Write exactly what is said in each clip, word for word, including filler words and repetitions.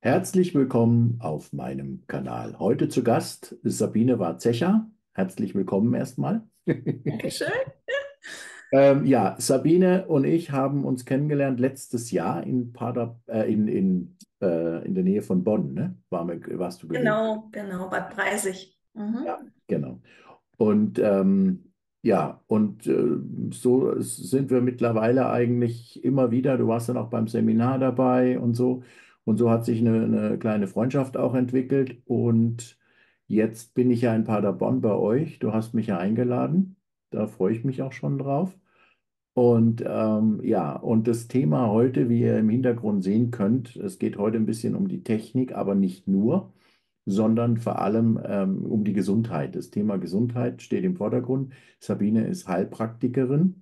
Herzlich willkommen auf meinem Kanal. Heute zu Gast ist Sabine Warzecha. Herzlich willkommen erstmal. Dankeschön. Ähm, ja, Sabine und ich haben uns kennengelernt letztes Jahr in, Pader, äh, in, in, äh, in der Nähe von Bonn, ne? War, mir- warst du gewesen? Genau, genau, Bad Preisig. Ja, Mhm. genau. Und ähm, ja, und äh, so sind wir mittlerweile eigentlich immer wieder. Du warst dann auch beim Seminar dabei und so. Und so hat sich eine, eine kleine Freundschaft auch entwickelt. Und jetzt bin ich ja in Paderborn bei euch. Du hast mich ja eingeladen. Da freue ich mich auch schon drauf. Und ähm, ja, und das Thema heute, wie ihr im Hintergrund sehen könnt, es geht heute ein bisschen um die Technik, aber nicht nur, sondern vor allem ähm, um die Gesundheit. Das Thema Gesundheit steht im Vordergrund. Sabine ist Heilpraktikerin,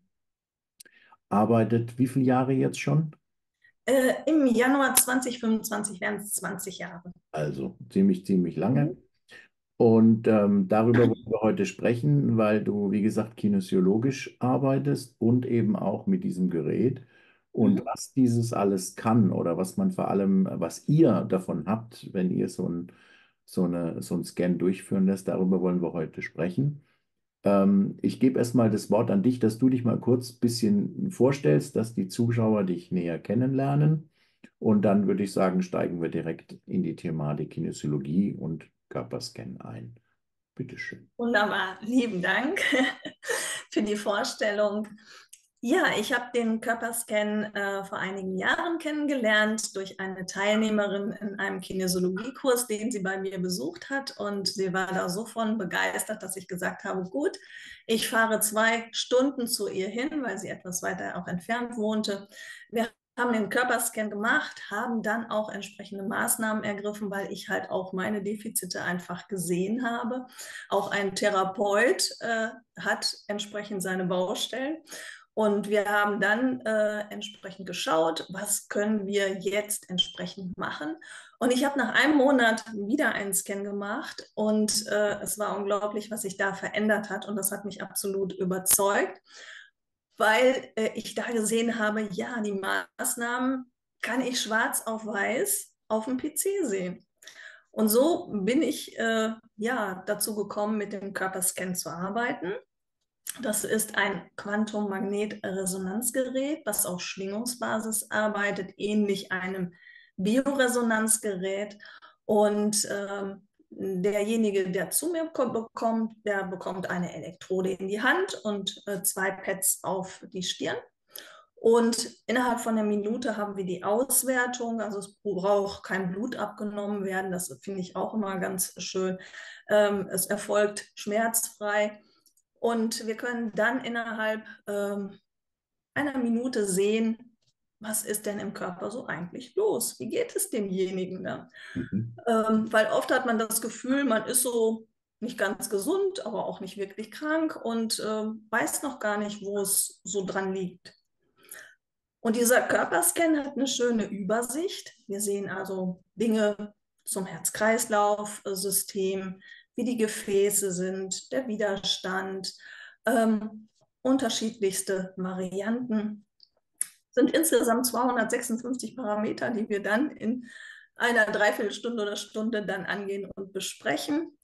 arbeitet wie viele Jahre jetzt schon? Äh, im Januar zwanzig fünfundzwanzig werden es zwanzig Jahre. Also ziemlich, ziemlich lange. Mhm. Und ähm, darüber wollen wir heute sprechen, weil du, wie gesagt, kinesiologisch arbeitest und eben auch mit diesem Gerät. Und Mhm. was dieses alles kann oder was man vor allem, was ihr davon habt, wenn ihr so ein, so eine, so einen Scan durchführen lässt, darüber wollen wir heute sprechen. Ähm, ich gebe erstmal das Wort an dich, dass du dich mal kurz ein bisschen vorstellst, dass die Zuschauer dich näher kennenlernen. Und dann würde ich sagen, steigen wir direkt in die Thematik Kinesiologie und Körperscan ein. Bitteschön. Wunderbar, lieben Dank für die Vorstellung. Ja, ich habe den Körperscan äh, vor einigen Jahren kennengelernt durch eine Teilnehmerin in einem Kinesiologiekurs, den sie bei mir besucht hat. Und sie war da so von begeistert, dass ich gesagt habe, gut, ich fahre zwei Stunden zu ihr hin, weil sie etwas weiter auch entfernt wohnte. Wir haben den Körperscan gemacht, haben dann auch entsprechende Maßnahmen ergriffen, weil ich halt auch meine Defizite einfach gesehen habe. Auch ein Therapeut äh, hat entsprechend seine Baustellen. Und wir haben dann äh, entsprechend geschaut, was können wir jetzt entsprechend machen. Und ich habe nach einem Monat wieder einen Scan gemacht und äh, es war unglaublich, was sich da verändert hat. Und das hat mich absolut überzeugt, weil äh, ich da gesehen habe, ja, die Maßnahmen kann ich schwarz auf weiß auf dem P C sehen. Und so bin ich äh, ja dazu gekommen, mit dem Körperscan zu arbeiten. Das ist ein Quantummagnetresonanzgerät, was auf Schwingungsbasis arbeitet, ähnlich einem Bioresonanzgerät. Und ähm, derjenige, der zu mir bekommt, der bekommt eine Elektrode in die Hand und äh, zwei Pads auf die Stirn. Und innerhalb von einer Minute haben wir die Auswertung. Also es braucht kein Blut abgenommen werden. Das finde ich auch immer ganz schön. Ähm, es erfolgt schmerzfrei. Und wir können dann innerhalb ähm, einer Minute sehen, was ist denn im Körper so eigentlich los? Wie geht es demjenigen? Ne? Mhm. Ähm, weil oft hat man das Gefühl, man ist so nicht ganz gesund, aber auch nicht wirklich krank und äh, weiß noch gar nicht, wo es so dran liegt. Und dieser Körperscan hat eine schöne Übersicht. Wir sehen also Dinge zum Herz-Kreislauf-System, wie die Gefäße sind, der Widerstand, ähm, unterschiedlichste Varianten. Sind insgesamt zweihundertsechsundfünfzig Parameter, die wir dann in einer Dreiviertelstunde oder Stunde dann angehen und besprechen.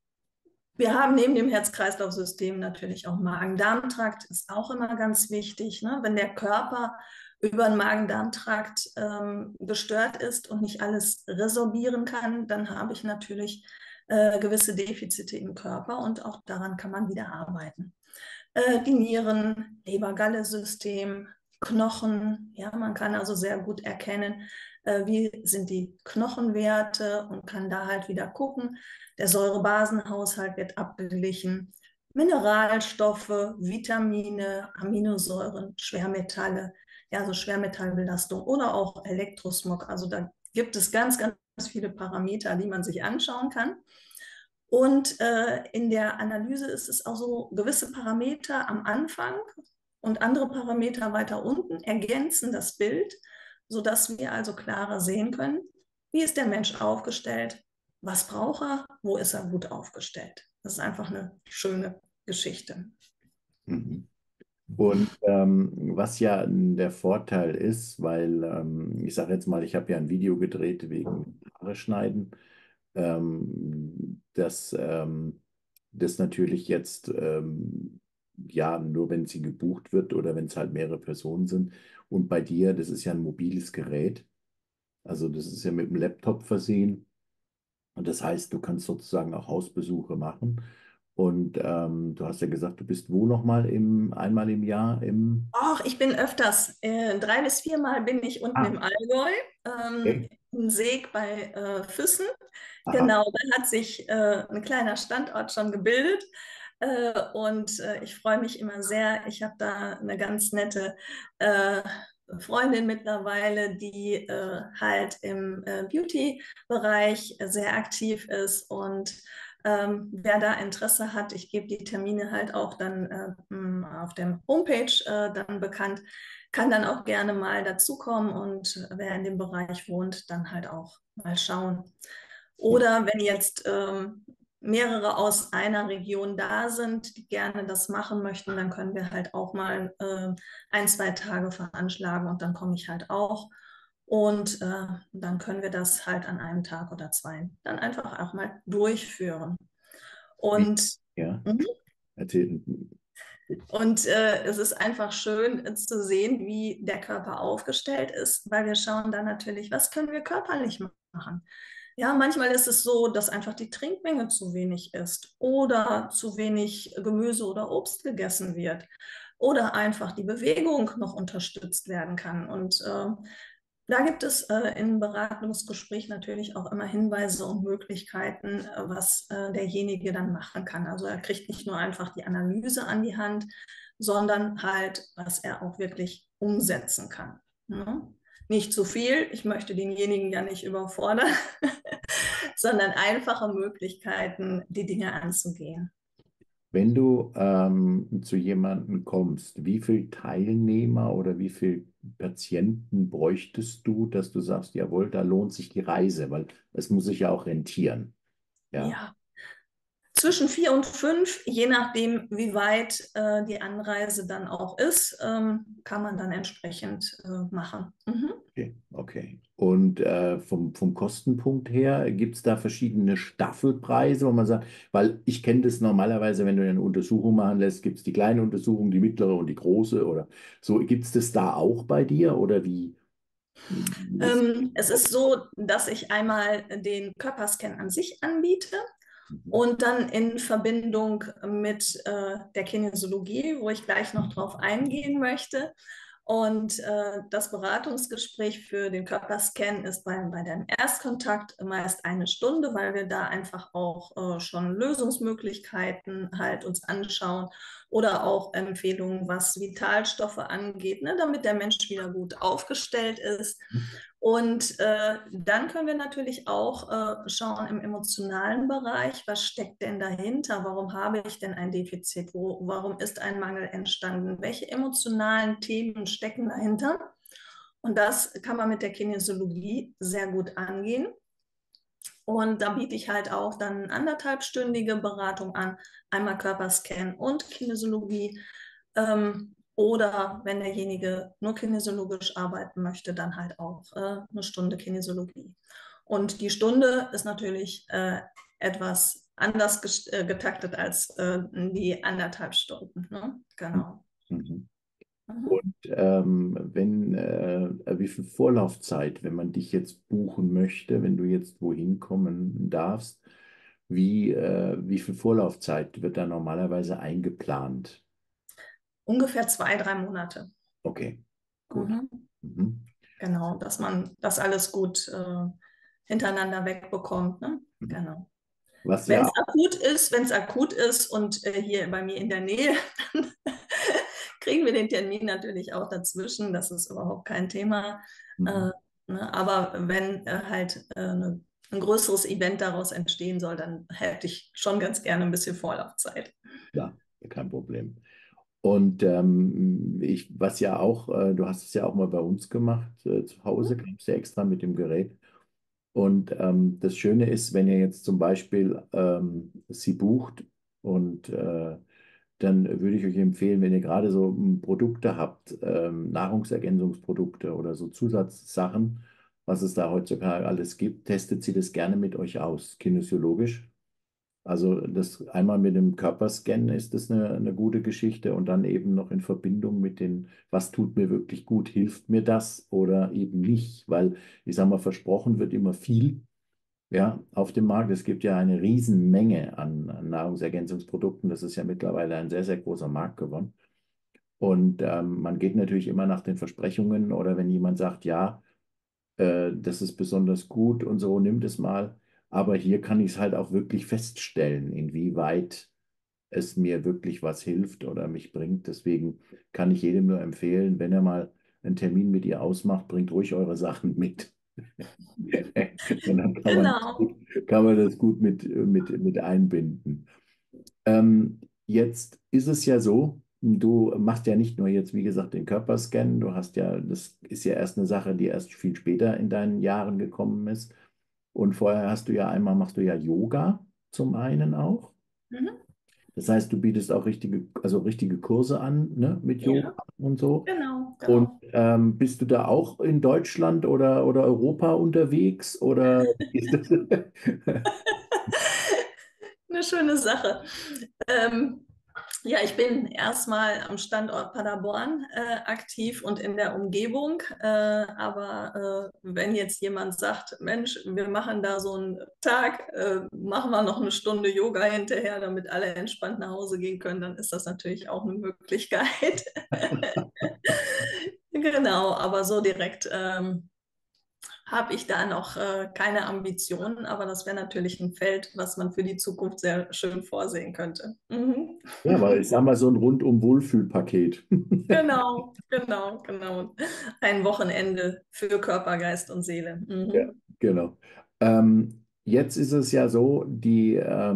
Wir haben neben dem Herz-Kreislauf-System natürlich auch Magen-Darm-Trakt, ist auch immer ganz wichtig. Ne? Wenn der Körper über den Magen-Darm-Trakt ähm, gestört ist und nicht alles resorbieren kann, dann habe ich natürlich äh, gewisse Defizite im Körper und auch daran kann man wieder arbeiten. Äh, die Nieren, Leber-Galle-System, Knochen, ja, man kann also sehr gut erkennen, äh, wie sind die Knochenwerte und kann da halt wieder gucken. Der Säurebasenhaushalt wird abgeglichen. Mineralstoffe, Vitamine, Aminosäuren, Schwermetalle, ja, so Schwermetallbelastung oder auch Elektrosmog. Also da gibt es ganz, ganz viele Parameter, die man sich anschauen kann. Und äh, in der Analyse ist es auch so, gewisse Parameter am Anfang und andere Parameter weiter unten ergänzen das Bild, sodass wir also klarer sehen können, wie ist der Mensch aufgestellt, was braucht er, wo ist er gut aufgestellt. Das ist einfach eine schöne Geschichte. Mhm. Und ähm, was ja der Vorteil ist, weil ähm, ich sage jetzt mal, ich habe ja ein Video gedreht wegen Haare schneiden, ähm, dass ähm, das natürlich jetzt ähm, ja nur wenn sie gebucht wird oder wenn es halt mehrere Personen sind. Und bei dir, das ist ja ein mobiles Gerät, also das ist ja mit dem Laptop versehen. Und das heißt, du kannst sozusagen auch Hausbesuche machen. Und ähm, du hast ja gesagt, du bist wo nochmal im, einmal im Jahr im. Ach, ich bin öfters, äh, drei bis viermal bin ich unten Ah, im Allgäu, ähm, okay. in Seeg bei äh, Füssen. Aha. Genau, da hat sich äh, ein kleiner Standort schon gebildet. Äh, und äh, ich freue mich immer sehr. Ich habe da eine ganz nette äh, Freundin mittlerweile, die äh, halt im äh, Beauty-Bereich sehr aktiv ist. Und ähm, wer da Interesse hat, ich gebe die Termine halt auch dann äh, m, auf der Homepage äh, dann bekannt, kann dann auch gerne mal dazukommen und wer in dem Bereich wohnt, dann halt auch mal schauen. Oder wenn jetzt ähm, mehrere aus einer Region da sind, die gerne das machen möchten, dann können wir halt auch mal äh, ein, zwei Tage veranschlagen und dann komme ich halt auch. Und äh, dann können wir das halt an einem Tag oder zwei dann einfach auch mal durchführen. Wie, Und ja, mhm. erzähl. Und äh, es ist einfach schön äh, zu sehen, wie der Körper aufgestellt ist, weil wir schauen dann natürlich, was können wir körperlich machen. Ja, manchmal ist es so, dass einfach die Trinkmenge zu wenig ist oder zu wenig Gemüse oder Obst gegessen wird oder einfach die Bewegung noch unterstützt werden kann. Und äh, da gibt es äh, im Beratungsgespräch natürlich auch immer Hinweise und Möglichkeiten, äh, was äh, derjenige dann machen kann. Also er kriegt nicht nur einfach die Analyse an die Hand, sondern halt, was er auch wirklich umsetzen kann. Ne? Nicht zu viel, ich möchte denjenigen ja nicht überfordern, sondern einfache Möglichkeiten, die Dinge anzugehen. Wenn du ähm, zu jemandem kommst, wie viele Teilnehmer oder wie viele Patienten bräuchtest du, dass du sagst, jawohl, da lohnt sich die Reise, weil es muss sich ja auch rentieren. Ja. Ja, zwischen vier und fünf, je nachdem, wie weit äh, die Anreise dann auch ist, ähm, kann man dann entsprechend äh, machen. Mhm. Okay, okay. Und äh, vom, vom Kostenpunkt her, gibt es da verschiedene Staffelpreise, wo man sagt, weil ich kenne das normalerweise, wenn du eine Untersuchung machen lässt, gibt es die kleine Untersuchung, die mittlere und die große oder so. Gibt es das da auch bei dir oder wie, wie ist Ähm, es ist so, dass ich einmal den Körperscan an sich anbiete. Mhm. Und dann in Verbindung mit äh, der Kinesiologie, wo ich gleich noch drauf eingehen möchte. Und äh, das Beratungsgespräch für den Körperscan ist bei, bei dem Erstkontakt meist eine Stunde, weil wir da einfach auch äh, schon Lösungsmöglichkeiten halt uns anschauen oder auch Empfehlungen, was Vitalstoffe angeht, ne, damit der Mensch wieder gut aufgestellt ist. Und äh, dann können wir natürlich auch äh, schauen im emotionalen Bereich, was steckt denn dahinter? Warum habe ich denn ein Defizit? Wo, warum ist ein Mangel entstanden? Welche emotionalen Themen stecken dahinter? Und das kann man mit der Kinesiologie sehr gut angehen. Und da biete ich halt auch dann anderthalbstündige Beratung an, einmal Körperscan und Kinesiologie. Ähm, oder wenn derjenige nur kinesiologisch arbeiten möchte, dann halt auch äh, eine Stunde Kinesiologie. Und die Stunde ist natürlich äh, etwas anders äh, getaktet als äh, die anderthalb Stunden. Ne? Genau. Mhm. Mhm. Und ähm, wenn, äh, wie viel Vorlaufzeit, wenn man dich jetzt buchen möchte, wenn du jetzt wohin kommen darfst, wie, äh, wie viel Vorlaufzeit wird da normalerweise eingeplant? Ungefähr zwei, drei Monate. Okay, gut. Mhm. Mhm. Genau, dass man das alles gut äh, hintereinander wegbekommt. Ne? Mhm. Genau. Was Wenn ja es akut ist, wenn es akut ist und äh, hier bei mir in der Nähe, dann kriegen wir den Termin natürlich auch dazwischen. Das ist überhaupt kein Thema. mhm. Äh, ne? Aber wenn äh, halt äh, ne, ein größeres Event daraus entstehen soll, dann hätte ich schon ganz gerne ein bisschen Vorlaufzeit. Ja, kein Problem. Und ähm, ich, was ja auch, äh, du hast es ja auch mal bei uns gemacht, äh, zu Hause, kamst ja extra mit dem Gerät. Und ähm, das Schöne ist, wenn ihr jetzt zum Beispiel ähm, sie bucht und äh, dann würde ich euch empfehlen, wenn ihr gerade so mm, Produkte habt, ähm, Nahrungsergänzungsprodukte oder so Zusatzsachen, was es da heutzutage alles gibt, testet sie das gerne mit euch aus, kinesiologisch. Also das einmal mit dem Körperscan ist das eine, eine gute Geschichte und dann eben noch in Verbindung mit den, was tut mir wirklich gut, hilft mir das oder eben nicht, weil ich sage mal, versprochen wird immer viel, ja, auf dem Markt. Es gibt ja eine Riesenmenge an, an Nahrungsergänzungsprodukten. Das ist ja mittlerweile ein sehr, sehr großer Markt geworden. Und ähm, man geht natürlich immer nach den Versprechungen oder wenn jemand sagt, ja, äh, das ist besonders gut und so, nimmt es mal. Aber hier kann ich es halt auch wirklich feststellen, inwieweit es mir wirklich was hilft oder mich bringt. Deswegen kann ich jedem nur empfehlen, wenn er mal einen Termin mit ihr ausmacht, bringt ruhig eure Sachen mit. Und dann kann man, Genau. kann man das gut mit, mit, mit einbinden. Ähm, jetzt ist es ja so, du machst ja nicht nur jetzt, wie gesagt, den Körperscan, du hast ja, das ist ja erst eine Sache, die erst viel später in deinen Jahren gekommen ist. Und vorher hast du ja einmal, machst du ja Yoga zum einen auch. Mhm. Das heißt, du bietest auch richtige, also richtige Kurse an, ne, mit Yoga Ja, und so. genau, Und genau. ähm, bist du da auch in Deutschland oder, oder Europa unterwegs? Oder ist das? Eine schöne Sache. Ähm, ja, ich bin erstmal am Standort Paderborn äh, aktiv und in der Umgebung. Äh, aber äh, wenn jetzt jemand sagt, Mensch, wir machen da so einen Tag, äh, machen wir noch eine Stunde Yoga hinterher, damit alle entspannt nach Hause gehen können, dann ist das natürlich auch eine Möglichkeit. Genau, aber so direkt ähm, habe ich da noch äh, keine Ambitionen, aber das wäre natürlich ein Feld, was man für die Zukunft sehr schön vorsehen könnte. Mhm. Ja, weil ich sag mal, so ein rundum Wohlfühlpaket. Genau, genau, genau. Ein Wochenende für Körper, Geist und Seele. Ja, Mhm. genau. Ähm, jetzt ist es ja so, die,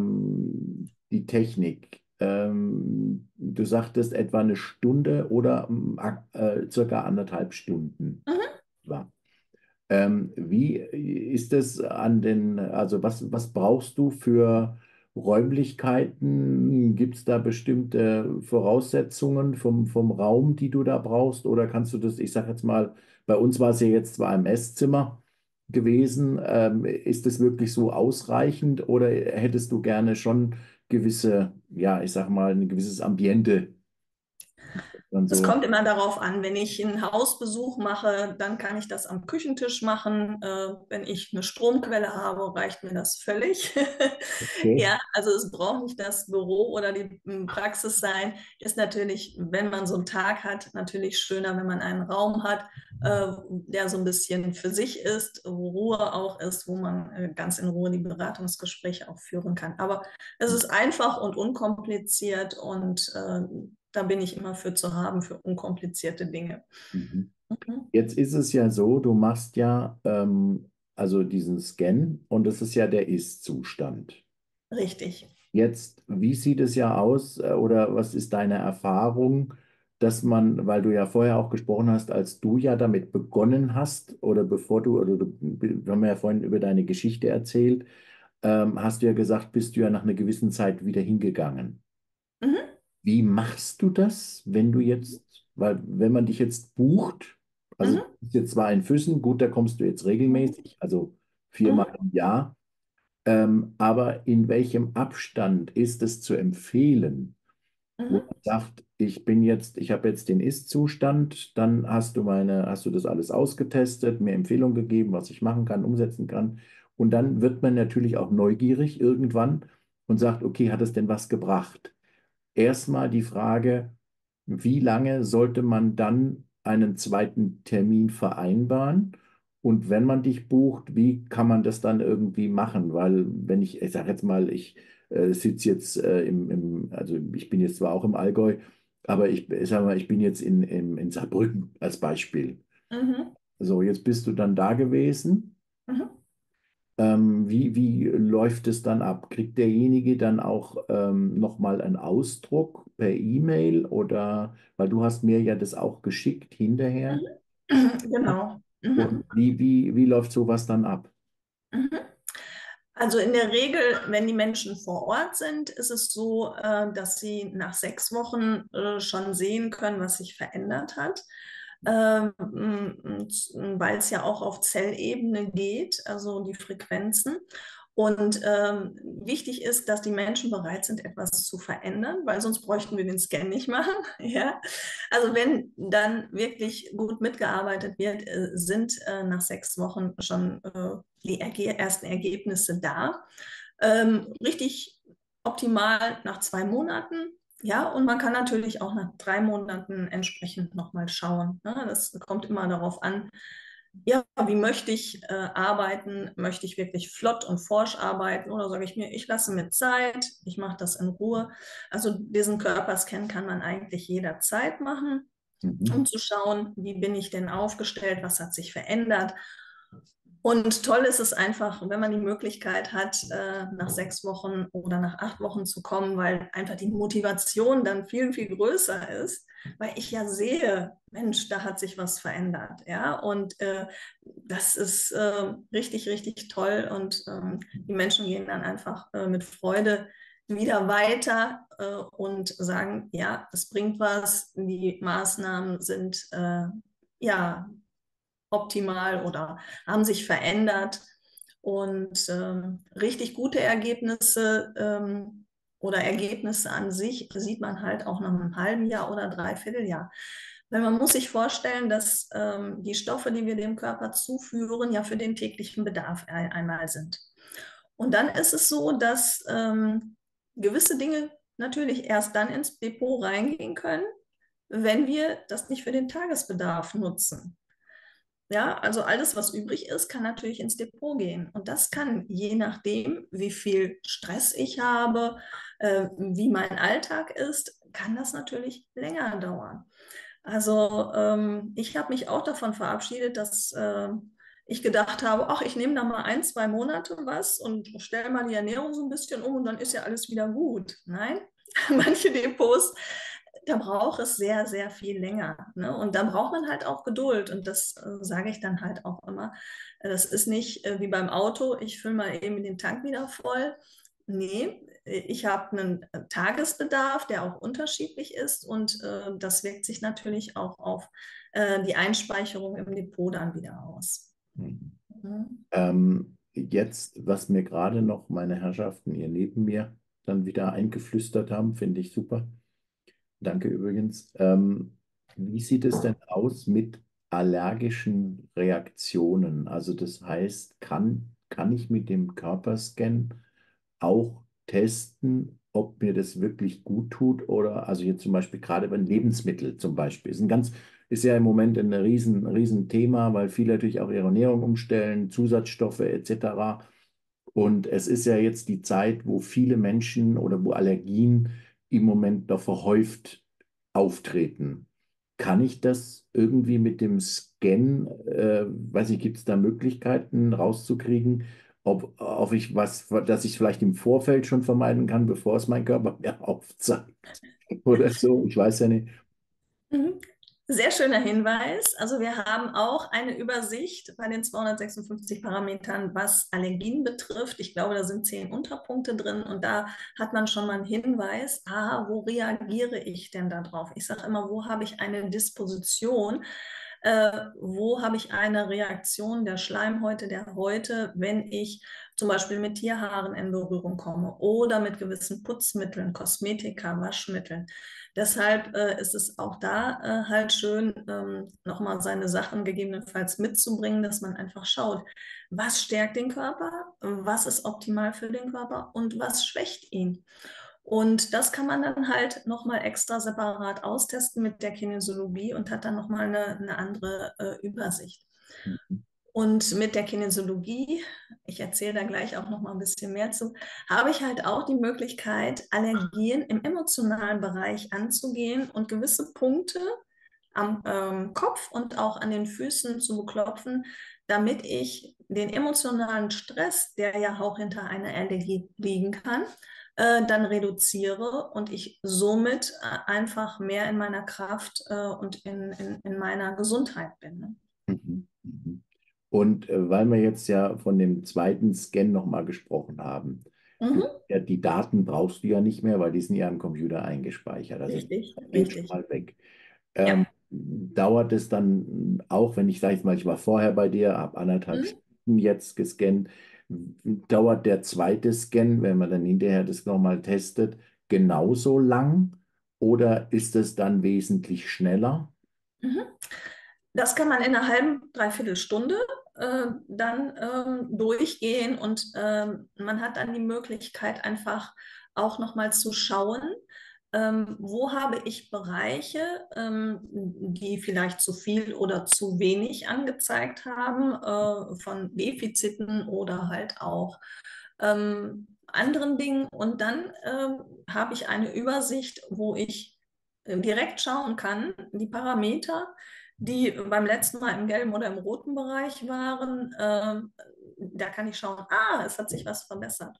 ähm, die Technik. Ähm, du sagtest etwa eine Stunde oder ähm, ak- äh, circa anderthalb Stunden. Mhm. War. Ähm, wie ist es an den, also was, was brauchst du für Räumlichkeiten? Gibt es da bestimmte Voraussetzungen vom, vom Raum, die du da brauchst? Oder kannst du das, ich sage jetzt mal, bei uns war es ja jetzt zwar im Esszimmer gewesen, ähm, ist es wirklich so ausreichend oder hättest du gerne schon gewisse, ja, ich sag mal, ein gewisses Ambiente und Es so? kommt immer darauf an, wenn ich einen Hausbesuch mache, dann kann ich das am Küchentisch machen. Äh, wenn ich eine Stromquelle habe, reicht mir das völlig. Okay. Ja, also es braucht nicht das Büro oder die m, Praxis sein. Ist natürlich, wenn man so einen Tag hat, natürlich schöner, wenn man einen Raum hat, äh, der so ein bisschen für sich ist, wo Ruhe auch ist, wo man äh, ganz in Ruhe die Beratungsgespräche auch führen kann. Aber es ist einfach und unkompliziert und äh, da bin ich immer für zu haben, für unkomplizierte Dinge. Mhm. Mhm. Jetzt ist es ja so, du machst ja ähm, also diesen Scan und das ist ja der Ist-Zustand. Richtig. Jetzt, wie sieht es ja aus äh, oder was ist deine Erfahrung, dass man, weil du ja vorher auch gesprochen hast, als du ja damit begonnen hast oder bevor du, oder du, wir haben ja vorhin über deine Geschichte erzählt, ähm, hast du ja gesagt, bist du ja nach einer gewissen Zeit wieder hingegangen. Mhm. Wie machst du das, wenn du jetzt, weil wenn man dich jetzt bucht, also du Mhm. bist jetzt zwar in Füssen, gut, da kommst du jetzt Mhm. regelmäßig, also viermal Mhm. im Jahr, ähm, aber in welchem Abstand ist es zu empfehlen, wo Mhm. man sagt, ich bin jetzt, ich habe jetzt den Ist-Zustand, dann hast du meine, hast du das alles ausgetestet, mir Empfehlungen gegeben, was ich machen kann, umsetzen kann. Und dann wird man natürlich auch neugierig irgendwann und sagt, okay, hat es denn was gebracht? Erstmal die Frage, wie lange sollte man dann einen zweiten Termin vereinbaren? Und wenn man dich bucht, wie kann man das dann irgendwie machen? Weil wenn ich, ich sage jetzt mal, ich äh, sitze jetzt äh, im, im, also ich bin jetzt zwar auch im Allgäu, aber ich, ich sage mal, ich bin jetzt in, in, in Saarbrücken als Beispiel. Mhm. So, jetzt bist du dann da gewesen. Mhm. Ähm, wie, wie läuft es dann ab? Kriegt derjenige dann auch ähm, nochmal einen Ausdruck per E-Mail oder, weil du hast mir ja das auch geschickt hinterher. Mhm. Genau. Und Mhm. wie, wie, wie läuft sowas dann ab? Mhm. Also in der Regel, wenn die Menschen vor Ort sind, ist es so, äh, dass sie nach sechs Wochen äh, schon sehen können, was sich verändert hat. Ähm, weil es ja auch auf Zellebene geht, also die Frequenzen. Und ähm, wichtig ist, dass die Menschen bereit sind, etwas zu verändern, weil sonst bräuchten wir den Scan nicht machen. Ja? Also wenn dann wirklich gut mitgearbeitet wird, äh, sind äh, nach sechs Wochen schon äh, die Erge ersten Ergebnisse da. Ähm, richtig optimal nach zwei Monaten. Ja, und man kann natürlich auch nach drei Monaten entsprechend nochmal schauen. Ne? Das kommt immer darauf an, ja, wie möchte ich äh, arbeiten? Möchte ich wirklich flott und forsch arbeiten oder sage ich mir, ich lasse mir Zeit, ich mache das in Ruhe. Also diesen Körperscan kann man eigentlich jederzeit machen, um Mhm. zu schauen, wie bin ich denn aufgestellt, was hat sich verändert. Und toll ist es einfach, wenn man die Möglichkeit hat, äh, nach sechs Wochen oder nach acht Wochen zu kommen, weil einfach die Motivation dann viel, viel größer ist, weil ich ja sehe, Mensch, da hat sich was verändert. Ja, und äh, das ist äh, richtig, richtig toll. Und ähm, die Menschen gehen dann einfach äh, mit Freude wieder weiter äh, und sagen, ja, es bringt was, die Maßnahmen sind äh, ja optimal oder haben sich verändert. Und ähm, richtig gute Ergebnisse ähm, oder Ergebnisse an sich sieht man halt auch nach einem halben Jahr oder dreiviertel Jahr. Weil man muss sich vorstellen, dass ähm, die Stoffe, die wir dem Körper zuführen, ja für den täglichen Bedarf ein einmal sind. Und dann ist es so, dass ähm, gewisse Dinge natürlich erst dann ins Depot reingehen können, wenn wir das nicht für den Tagesbedarf nutzen. Ja, also alles, was übrig ist, kann natürlich ins Depot gehen. Und das kann, je nachdem, wie viel Stress ich habe, äh, wie mein Alltag ist, kann das natürlich länger dauern. Also ähm, ich habe mich auch davon verabschiedet, dass äh, ich gedacht habe, ach, ich nehme da mal ein, zwei Monate was und stelle mal die Ernährung so ein bisschen um und dann ist ja alles wieder gut. Nein, manche Depots, da braucht es sehr, sehr viel länger. Ne? Und da braucht man halt auch Geduld. Und das äh, sage ich dann halt auch immer. Das ist nicht äh, wie beim Auto, ich fülle mal eben den Tank wieder voll. Nee, ich habe einen Tagesbedarf, der auch unterschiedlich ist. Und äh, das wirkt sich natürlich auch auf äh, die Einspeicherung im Depot dann wieder aus. Mhm. Mhm. Ähm, jetzt, was mir gerade noch meine Herrschaften hier neben mir dann wieder eingeflüstert haben, finde ich super. Danke übrigens. Ähm, wie sieht es denn aus mit allergischen Reaktionen? Also das heißt, kann, kann ich mit dem Körperscan auch testen, ob mir das wirklich gut tut oder, also jetzt zum Beispiel gerade bei Lebensmitteln zum Beispiel, ist ein ganz, ist ja im Moment ein riesen, riesen Thema, weil viele natürlich auch ihre Ernährung umstellen, Zusatzstoffe et cetera. Und es ist ja jetzt die Zeit, wo viele Menschen oder wo Allergien im Moment noch verhäuft auftreten. Kann ich das irgendwie mit dem Scan, äh, weiß ich, gibt es da Möglichkeiten rauszukriegen, ob, ob ich was, dass ich es vielleicht im Vorfeld schon vermeiden kann, bevor es mein Körper mir aufzeigt oder so? Ich weiß ja nicht. Mhm. Sehr schöner Hinweis. Also wir haben auch eine Übersicht bei den zweihundertsechsundfünfzig Parametern, was Allergien betrifft. Ich glaube, da sind zehn Unterpunkte drin und da hat man schon mal einen Hinweis, ah, wo reagiere ich denn darauf? Ich sage immer, wo habe ich eine Disposition? Äh, wo habe ich eine Reaktion der Schleimhäute, der Häute, wenn ich zum Beispiel mit Tierhaaren in Berührung komme oder mit gewissen Putzmitteln, Kosmetika, Waschmitteln. Deshalb äh, ist es auch da äh, halt schön, ähm, nochmal seine Sachen gegebenenfalls mitzubringen, dass man einfach schaut, was stärkt den Körper, was ist optimal für den Körper und was schwächt ihn. Und das kann man dann halt nochmal extra separat austesten mit der Kinesiologie und hat dann nochmal eine, eine andere äh, Übersicht. Mhm. Und mit der Kinesiologie, ich erzähle da gleich auch noch mal ein bisschen mehr zu, habe ich halt auch die Möglichkeit, Allergien im emotionalen Bereich anzugehen und gewisse Punkte am ähm, Kopf und auch an den Füßen zu beklopfen, damit ich den emotionalen Stress, der ja auch hinter einer Allergie liegen kann, äh, dann reduziere und ich somit äh, einfach mehr in meiner Kraft äh, und in, in, in meiner Gesundheit bin. Ne? Mhm. Mhm. Und äh, weil wir jetzt ja von dem zweiten Scan nochmal gesprochen haben, du, Mhm. ja, die Daten brauchst du ja nicht mehr, weil die sind ja im Computer eingespeichert. Also Richtig, das geht schon richtig. mal weg. Ja. Ähm, dauert es dann auch, wenn ich sage ich mal, ich war vorher bei dir, habe anderthalb Mhm. Stunden jetzt gescannt, dauert der zweite Scan, wenn man dann hinterher das nochmal testet, genauso lang oder ist es dann wesentlich schneller? Mhm. Das kann man in einer halben, dreiviertel Stunde äh, dann ähm, durchgehen und ähm, man hat dann die Möglichkeit einfach auch nochmal zu schauen, ähm, wo habe ich Bereiche, ähm, die vielleicht zu viel oder zu wenig angezeigt haben, äh, von Defiziten oder halt auch ähm, anderen Dingen. Und dann ähm, habe ich eine Übersicht, wo ich äh, direkt schauen kann, die Parameter, die beim letzten Mal im gelben oder im roten Bereich waren, äh, da kann ich schauen, ah, es hat sich was verbessert.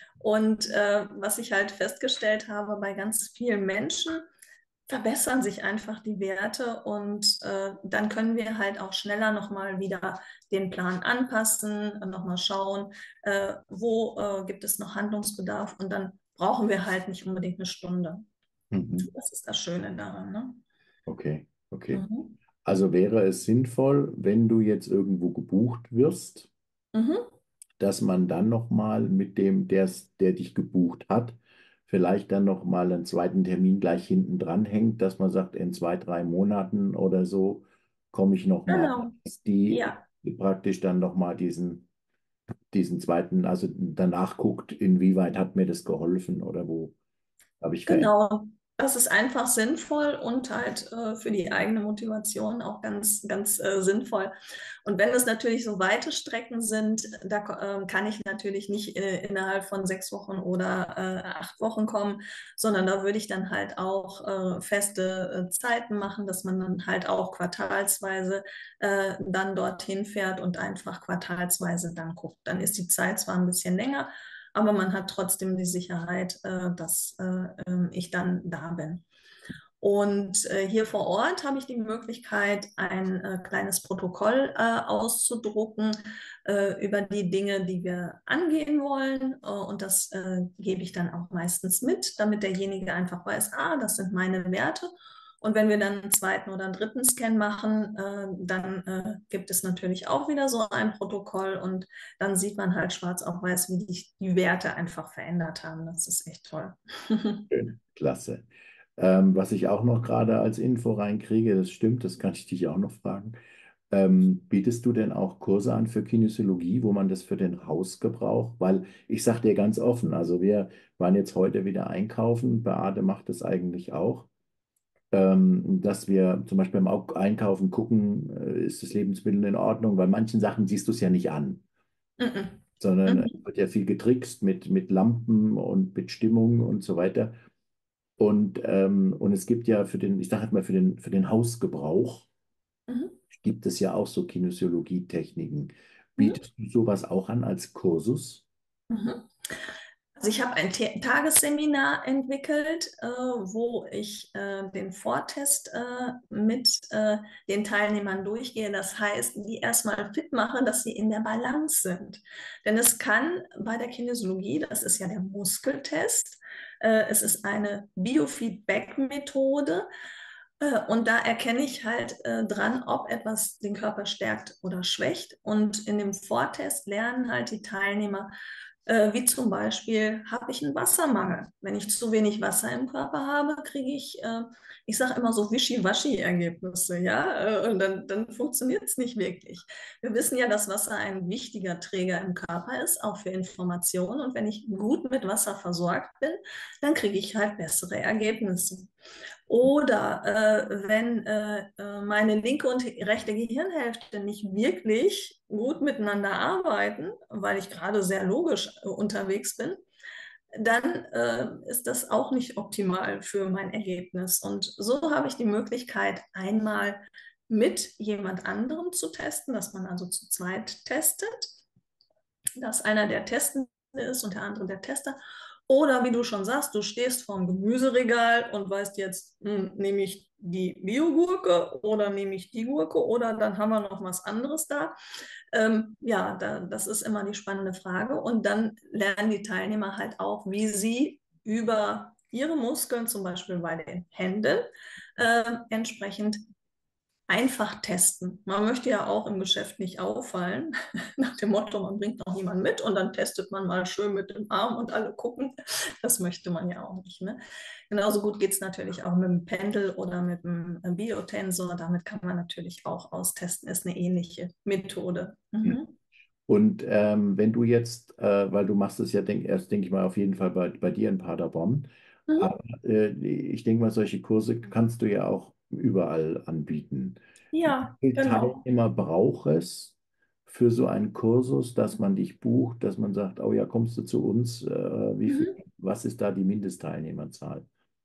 Und äh, was ich halt festgestellt habe bei ganz vielen Menschen, verbessern sich einfach die Werte und äh, dann können wir halt auch schneller nochmal wieder den Plan anpassen, nochmal schauen, äh, wo äh, gibt es noch Handlungsbedarf und dann brauchen wir halt nicht unbedingt eine Stunde. Mhm. Das ist das Schöne daran, ne? Okay, okay. Mhm. Also wäre es sinnvoll, wenn du jetzt irgendwo gebucht wirst, Mhm. dass man dann nochmal mit dem, der's- der dich gebucht hat, vielleicht dann nochmal einen zweiten Termin gleich hinten dran hängt, dass man sagt, in zwei, drei Monaten oder so komme ich nochmal, Genau. dass die Ja, praktisch dann nochmal diesen, diesen zweiten, also danach guckt, inwieweit hat mir das geholfen oder wo habe ich verändert. genau. Das ist einfach sinnvoll und halt äh, für die eigene Motivation auch ganz, ganz äh, sinnvoll. Und wenn es natürlich so weite Strecken sind, da äh, kann ich natürlich nicht äh, innerhalb von sechs Wochen oder äh, acht Wochen kommen, sondern da würde ich dann halt auch äh, feste äh, Zeiten machen, dass man dann halt auch quartalsweise äh, dann dorthin fährt und einfach quartalsweise dann guckt. Dann ist die Zeit zwar ein bisschen länger, aber man hat trotzdem die Sicherheit, äh, dass äh, ähm, ich dann da bin. Und äh, hier vor Ort habe ich die Möglichkeit, ein äh, kleines Protokoll äh, auszudrucken äh, über die Dinge, die wir angehen wollen. Äh, und das äh, gebe ich dann auch meistens mit, damit derjenige einfach weiß, ah, das sind meine Werte. Und wenn wir dann einen zweiten oder einen dritten Scan machen, äh, dann äh, gibt es natürlich auch wieder so ein Protokoll und dann sieht man halt schwarz auf weiß, wie die, die Werte einfach verändert haben. Das ist echt toll. Schön, klasse. Ähm, was ich auch noch gerade als Info reinkriege, das stimmt, das kann ich dich auch noch fragen. Ähm, bietest du denn auch Kurse an für Kinesiologie, wo man das für den Hausgebrauch? Weil ich sage dir ganz offen, also wir waren jetzt heute wieder einkaufen, Beate macht das eigentlich auch, ähm, dass wir zum Beispiel beim Au- Einkaufen gucken, äh, ist das Lebensmittel in Ordnung, weil manchen Sachen siehst du es ja nicht an, Mhm. sondern es Mhm. wird ja viel getrickst mit, mit Lampen und mit Stimmung und so weiter. Und, ähm, und es gibt ja für den, ich sage halt mal, für den, für den Hausgebrauch Mhm. gibt es ja auch so Kinesiologietechniken. Mhm. Bietest du sowas auch an als Kursus? Mhm. Also ich habe ein Te- Tagesseminar entwickelt, äh, wo ich äh, den Vortest äh, mit äh, den Teilnehmern durchgehe. Das heißt, die erstmal fit mache, dass sie in der Balance sind. Denn es kann bei der Kinesiologie, das ist ja der Muskeltest, äh, es ist eine Biofeedback-Methode. Äh, und da erkenne ich halt äh, dran, ob etwas den Körper stärkt oder schwächt. Und in dem Vortest lernen halt die Teilnehmer, äh, wie zum Beispiel, habe ich einen Wassermangel? Wenn ich zu wenig Wasser im Körper habe, kriege ich, äh, ich sage immer so Wischiwaschi-Ergebnisse, ja, äh, und dann, dann funktioniert es nicht wirklich. Wir wissen ja, dass Wasser ein wichtiger Träger im Körper ist, auch für Informationen. Und wenn ich gut mit Wasser versorgt bin, dann kriege ich halt bessere Ergebnisse. Oder äh, wenn äh, äh, meine linke und rechte Gehirnhälfte nicht wirklich gut miteinander arbeiten, weil ich gerade sehr logisch äh, unterwegs bin, dann äh, ist das auch nicht optimal für mein Ergebnis. Und so habe ich die Möglichkeit, einmal mit jemand anderem zu testen, dass man also zu zweit testet, dass einer der Testende ist und der andere der Tester. Oder wie du schon sagst, du stehst vorm Gemüseregal und weißt jetzt, hm, nehme ich die Biogurke oder nehme ich die Gurke oder dann haben wir noch was anderes da. Ähm, ja, da, das ist immer die spannende Frage. Und dann lernen die Teilnehmer halt auch, wie sie über ihre Muskeln, zum Beispiel bei den Händen, äh, entsprechend einfach testen. Man möchte ja auch im Geschäft nicht auffallen, nach dem Motto, man bringt noch jemanden mit und dann testet man mal schön mit dem Arm und alle gucken. Das möchte man ja auch nicht. Ne? Genauso gut geht es natürlich auch mit dem Pendel oder mit dem Biotensor. Damit kann man natürlich auch austesten. Ist eine ähnliche Methode. Hm. Mhm. Und ähm, wenn du jetzt, äh, weil du machst es ja, denk, erst denke ich mal, auf jeden Fall bei, bei dir in Paderborn, Mhm. aber äh, ich denke mal, solche Kurse kannst du ja auch überall anbieten. Wie Ja, viele genau. Teilnehmer braucht es für so einen Kursus, dass man dich bucht, dass man sagt, oh ja, kommst du zu uns? Äh, wie viel, Mhm. was ist da die Mindestteilnehmerzahl?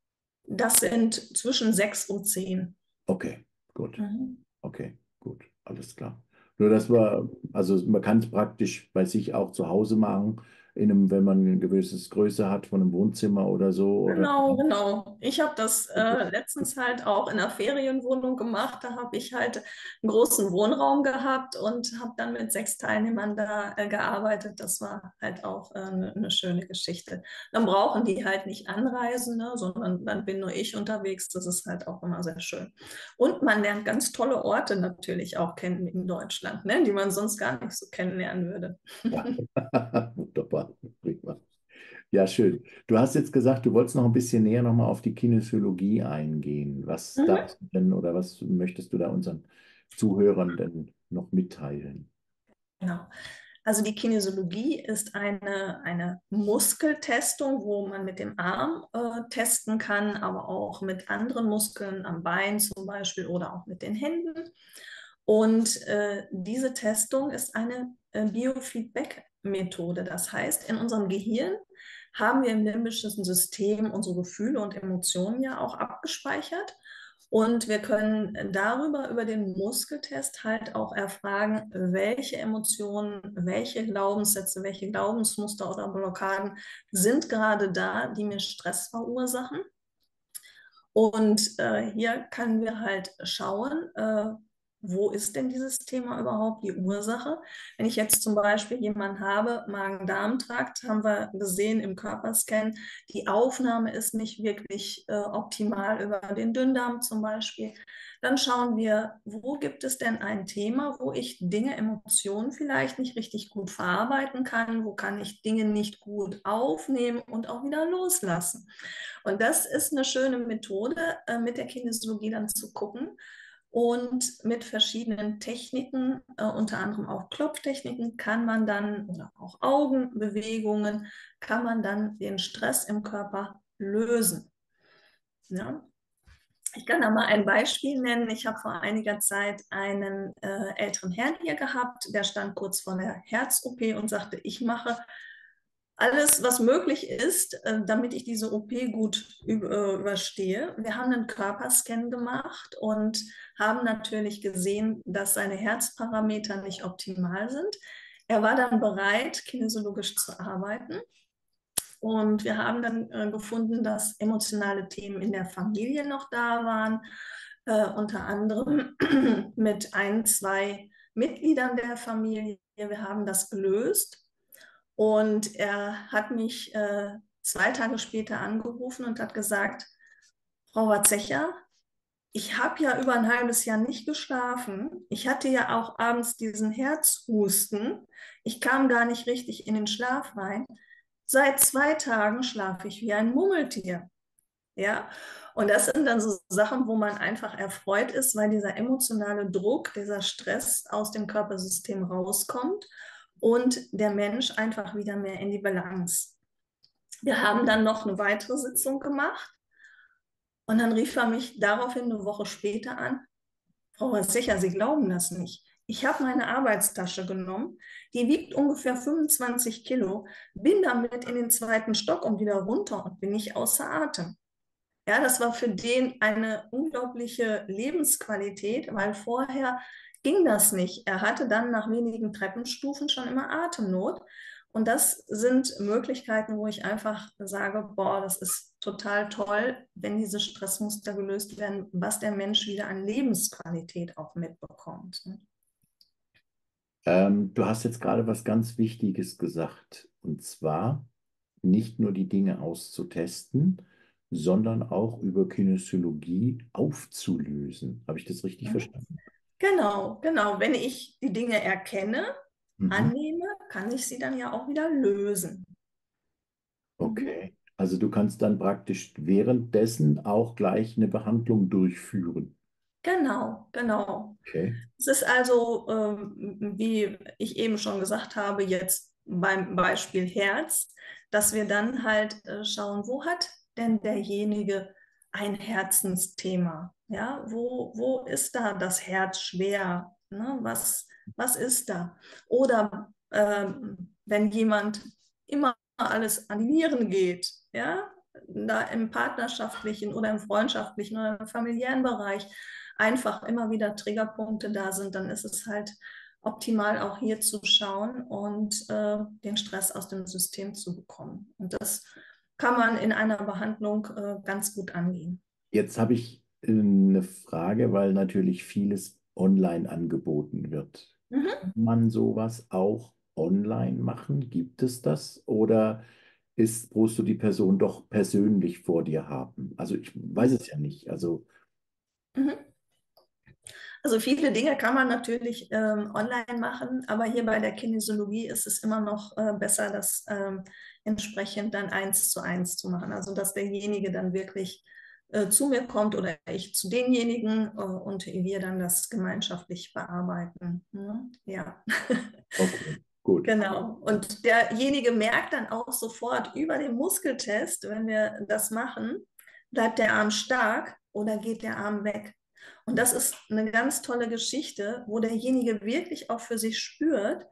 Das sind zwischen sechs und zehn. Okay, gut. Mhm. Okay, gut, alles klar. Nur das war, also man kann es praktisch bei sich auch zu Hause machen, in einem, wenn man ein gewisses Größe hat von einem Wohnzimmer oder so, oder Genau, genau. Ich habe das äh, letztens halt auch in einer Ferienwohnung gemacht. Da habe ich halt einen großen Wohnraum gehabt und habe dann mit sechs Teilnehmern da äh, gearbeitet. Das war halt auch äh, eine, eine schöne Geschichte. Dann brauchen die halt nicht anreisen, ne, sondern dann bin nur ich unterwegs. Das ist halt auch immer sehr schön. Und man lernt ganz tolle Orte natürlich auch kennen in Deutschland, ne, die man sonst gar nicht so kennenlernen würde. ja. Wunderbar, prima. Ja, schön. Du hast jetzt gesagt, du wolltest noch ein bisschen näher nochmal auf die Kinesiologie eingehen. Was Mhm. darfst du denn oder was möchtest du da unseren Zuhörern denn noch mitteilen? Genau. Also die Kinesiologie ist eine, eine Muskeltestung, wo man mit dem Arm äh, testen kann, aber auch mit anderen Muskeln am Bein zum Beispiel oder auch mit den Händen. Und äh, diese Testung ist eine äh, Biofeedback-Methode. Das heißt, in unserem Gehirn haben wir im limbischen System unsere Gefühle und Emotionen ja auch abgespeichert. Und wir können darüber, über den Muskeltest halt auch erfragen, welche Emotionen, welche Glaubenssätze, welche Glaubensmuster oder Blockaden sind gerade da, die mir Stress verursachen. Und äh, hier können wir halt schauen, äh, wo ist denn dieses Thema überhaupt die Ursache? Wenn ich jetzt zum Beispiel jemanden habe, Magen-Darm-Trakt, haben wir gesehen im Körperscan, die Aufnahme ist nicht wirklich äh, optimal über den Dünndarm zum Beispiel. Dann schauen wir, wo gibt es denn ein Thema, wo ich Dinge, Emotionen vielleicht nicht richtig gut verarbeiten kann, wo kann ich Dinge nicht gut aufnehmen und auch wieder loslassen. Und das ist eine schöne Methode, äh, mit der Kinesiologie dann zu gucken. Und mit verschiedenen Techniken, äh, unter anderem auch Klopftechniken, kann man dann, oder auch Augenbewegungen, kann man dann den Stress im Körper lösen. Ja? Ich kann da mal ein Beispiel nennen. Ich habe vor einiger Zeit einen äh, älteren Herrn hier gehabt, der stand kurz vor der Herz-O P und sagte, ich mache alles, was möglich ist, äh, damit ich diese O P gut äh, überstehe. Wir haben einen Körperscan gemacht und haben natürlich gesehen, dass seine Herzparameter nicht optimal sind. Er war dann bereit, kinesiologisch zu arbeiten. Und wir haben dann äh, gefunden, dass emotionale Themen in der Familie noch da waren, äh, unter anderem mit ein, zwei Mitgliedern der Familie. Wir haben das gelöst und er hat mich äh, zwei Tage später angerufen und hat gesagt, Frau Watzecher, ich habe ja über ein halbes Jahr nicht geschlafen. Ich hatte ja auch abends diesen Herzhusten. Ich kam gar nicht richtig in den Schlaf rein. Seit zwei Tagen schlafe ich wie ein Murmeltier. Ja, und das sind dann so Sachen, wo man einfach erfreut ist, weil dieser emotionale Druck, dieser Stress aus dem Körpersystem rauskommt und der Mensch einfach wieder mehr in die Balance. Wir haben dann noch eine weitere Sitzung gemacht und dann rief er mich daraufhin eine Woche später an. Frau sicher, Sie glauben das nicht. Ich habe meine Arbeitstasche genommen, die wiegt ungefähr fünfundzwanzig Kilo, bin damit in den zweiten Stock und wieder runter und bin nicht außer Atem. Ja, das war für den eine unglaubliche Lebensqualität, weil vorher ging das nicht. Er hatte dann nach wenigen Treppenstufen schon immer Atemnot. Und das sind Möglichkeiten, wo ich einfach sage, boah, das ist total toll, wenn diese Stressmuster gelöst werden, was der Mensch wieder an Lebensqualität auch mitbekommt. Ne? Ähm, du hast jetzt gerade was ganz Wichtiges gesagt, und zwar nicht nur die Dinge auszutesten, sondern auch über Kinesiologie aufzulösen. Habe ich das richtig verstanden? Genau, genau. Wenn ich die Dinge erkenne, Mhm. annehme, kann ich sie dann ja auch wieder lösen. Mhm. Okay. Also du kannst dann praktisch währenddessen auch gleich eine Behandlung durchführen. Genau, genau. Okay. Es ist also, ähm, wie ich eben schon gesagt habe, jetzt beim Beispiel Herz, dass wir dann halt äh, schauen, wo hat denn derjenige ein Herzensthema? Ja, wo, wo ist da das Herz schwer? Ne? Was, was ist da? Oder ähm, wenn jemand immer alles an die Nieren geht, ja, da im partnerschaftlichen oder im freundschaftlichen oder im familiären Bereich einfach immer wieder Triggerpunkte da sind, dann ist es halt optimal auch hier zu schauen und äh, den Stress aus dem System zu bekommen. Und das kann man in einer Behandlung äh, ganz gut angehen. Jetzt habe ich äh, eine Frage, weil natürlich vieles online angeboten wird. Mhm. Kann man sowas auch online machen? Gibt es das? Oder ist, musst du die Person doch persönlich vor dir haben? Also ich weiß es ja nicht. Also, Mhm. Also viele Dinge kann man natürlich ähm, online machen, aber hier bei der Kinesiologie ist es immer noch äh, besser, das ähm, entsprechend dann eins zu eins zu machen. Also dass derjenige dann wirklich äh, zu mir kommt oder ich zu denjenigen äh, und wir dann das gemeinschaftlich bearbeiten. Ne? Ja, okay, gut. genau. Und derjenige merkt dann auch sofort über den Muskeltest, wenn wir das machen, bleibt der Arm stark oder geht der Arm weg. Und das ist eine ganz tolle Geschichte, wo derjenige wirklich auch für sich spürt,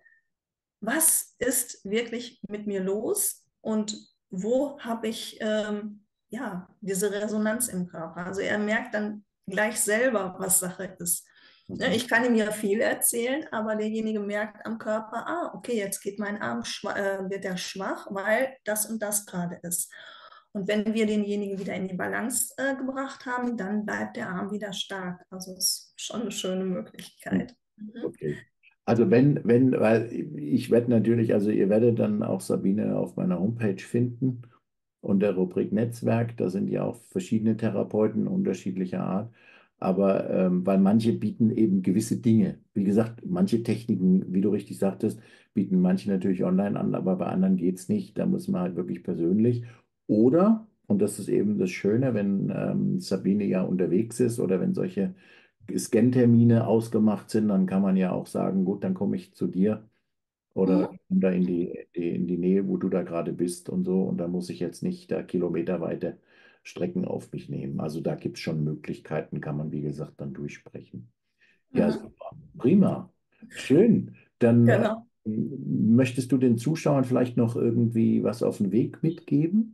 was ist wirklich mit mir los und wo habe ich ähm, ja, diese Resonanz im Körper. Also er merkt dann gleich selber, was Sache ist. Ne, Mhm. ich kann ihm ja viel erzählen, aber derjenige merkt am Körper, ah, okay, jetzt geht mein Arm, äh, wird er schwach, weil das und das gerade ist. Und wenn wir denjenigen wieder in die Balance äh, gebracht haben, dann bleibt der Arm wieder stark. Also es ist schon eine schöne Hm. Möglichkeit. Mhm. Okay. Also wenn, wenn, weil ich werde natürlich, also ihr werdet dann auch Sabine auf meiner Homepage finden unter Rubrik Netzwerk. Da sind ja auch verschiedene Therapeuten unterschiedlicher Art. Aber ähm, weil manche bieten eben gewisse Dinge. Wie gesagt, manche Techniken, wie du richtig sagtest, bieten manche natürlich online an, aber bei anderen geht es nicht. Da muss man halt wirklich persönlich. Oder, und das ist eben das Schöne, wenn ähm, Sabine ja unterwegs ist oder wenn solche Scan-Termine ausgemacht sind, dann kann man ja auch sagen, gut, dann komme ich zu dir oder Mhm. komm da in die, die, in die Nähe, wo du da gerade bist und so. Und da muss ich jetzt nicht da kilometerweite Strecken auf mich nehmen. Also da gibt es schon Möglichkeiten, kann man, wie gesagt, dann durchsprechen. Ja, Mhm. super. Prima. Schön. Dann äh, Genau. möchtest du den Zuschauern vielleicht noch irgendwie was auf den Weg mitgeben?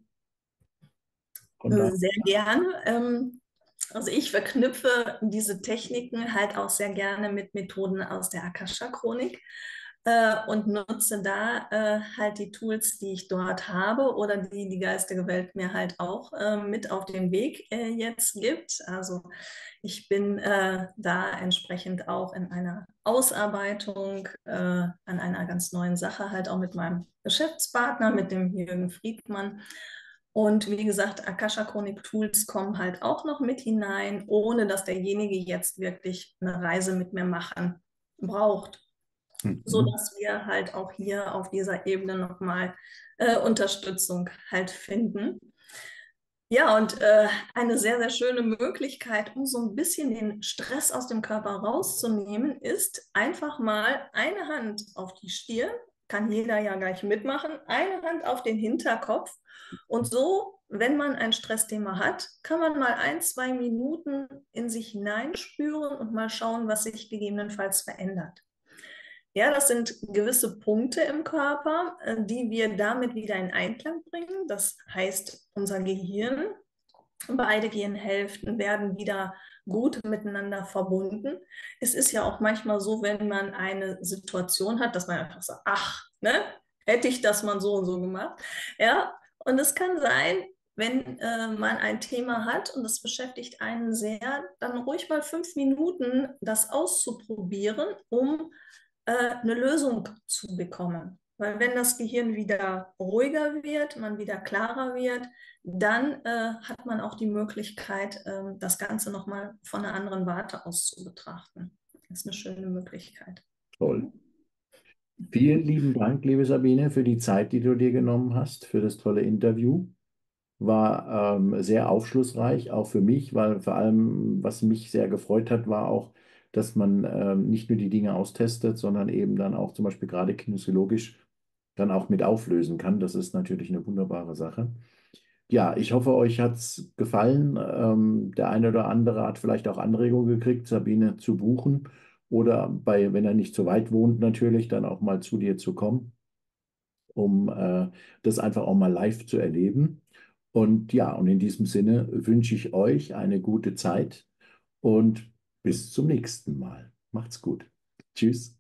Von deinem, Sehr gerne. Ähm, also ich verknüpfe diese Techniken halt auch sehr gerne mit Methoden aus der Akasha-Chronik äh, und nutze da äh, halt die Tools, die ich dort habe oder die die geistige Welt mir halt auch äh, mit auf den Weg äh, jetzt gibt. Also ich bin äh, da entsprechend auch in einer Ausarbeitung äh, an einer ganz neuen Sache, halt auch mit meinem Geschäftspartner, mit dem Jürgen Friedmann. Und wie gesagt, Akasha-Chronik-Tools kommen halt auch noch mit hinein, ohne dass derjenige jetzt wirklich eine Reise mit mir machen braucht, mhm. sodass wir halt auch hier auf dieser Ebene nochmal äh, Unterstützung halt finden. Ja, und äh, eine sehr, sehr schöne Möglichkeit, um so ein bisschen den Stress aus dem Körper rauszunehmen, ist einfach mal eine Hand auf die Stirn, kann jeder ja gleich mitmachen, eine Hand auf den Hinterkopf und so, wenn man ein Stressthema hat, kann man mal ein, zwei Minuten in sich hineinspüren und mal schauen, was sich gegebenenfalls verändert. Ja, das sind gewisse Punkte im Körper, äh, die wir damit wieder in Einklang bringen. Das heißt, unser Gehirn, beide Gehirnhälften werden wieder gut miteinander verbunden. Es ist ja auch manchmal so, wenn man eine Situation hat, dass man einfach sagt, ach, ne? hätte ich das mal so und so gemacht. Ja, und es kann sein, wenn äh, man ein Thema hat und das beschäftigt einen sehr, dann ruhig mal fünf Minuten das auszuprobieren, um äh, eine Lösung zu bekommen. Weil wenn das Gehirn wieder ruhiger wird, man wieder klarer wird, dann äh, hat man auch die Möglichkeit, äh, das Ganze nochmal von einer anderen Warte aus zu betrachten. Das ist eine schöne Möglichkeit. Toll. Vielen lieben Dank, liebe Sabine, für die Zeit, die du dir genommen hast, für das tolle Interview. War ähm, sehr aufschlussreich, auch für mich, weil vor allem, was mich sehr gefreut hat, war auch, dass man ähm, nicht nur die Dinge austestet, sondern eben dann auch zum Beispiel gerade kinesiologisch dann auch mit auflösen kann. Das ist natürlich eine wunderbare Sache. Ja, ich hoffe, euch hat es gefallen. Ähm, der eine oder andere hat vielleicht auch Anregungen gekriegt, Sabine zu buchen oder bei, wenn er nicht so weit wohnt, natürlich dann auch mal zu dir zu kommen, um äh, das einfach auch mal live zu erleben. Und ja, und in diesem Sinne wünsche ich euch eine gute Zeit und bis zum nächsten Mal. Macht's gut. Tschüss.